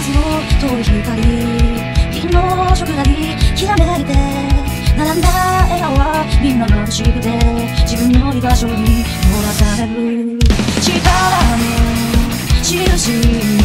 ずの遠い光、銀の食がにきらめいて並んだ笑顔はみんな眩しくて自分の居場所に漏らされる力の印